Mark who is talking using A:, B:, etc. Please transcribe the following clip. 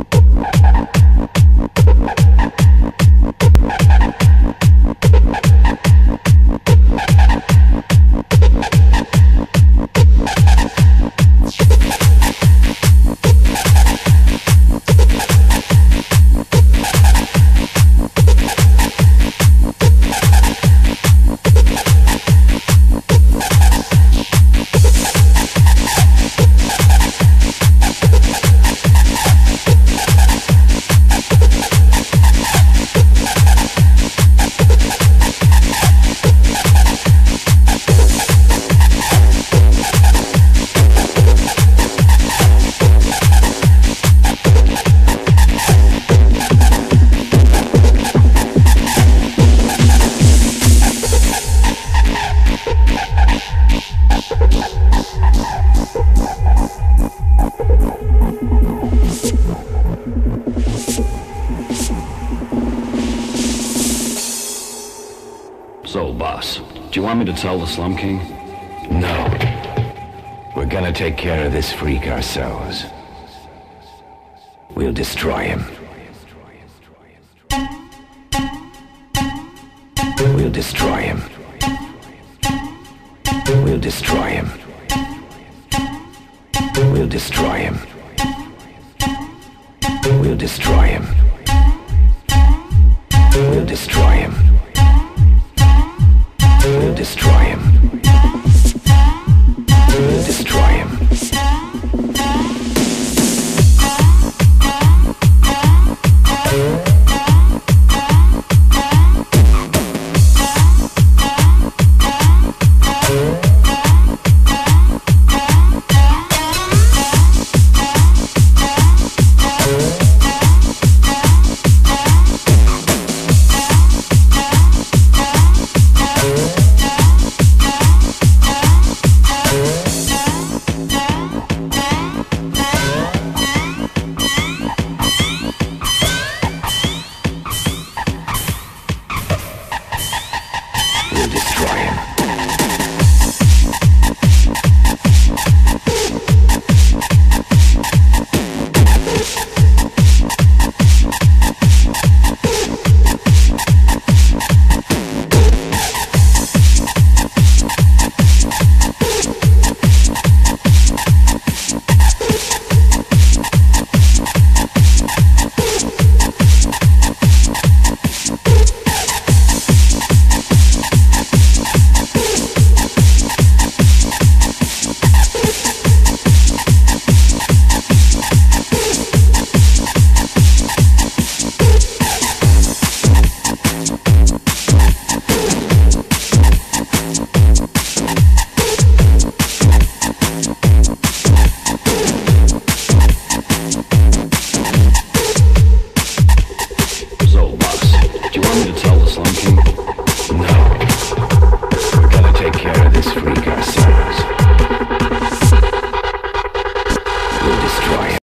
A: So, boss, do you want me to tell the Slum King?
B: No. We're gonna take care of this freak ourselves. We'll destroy him. We'll destroy him. We'll destroy him. We'll destroy him. We'll destroy him. We'll destroy him. We'll destroy him. We'll destroy him.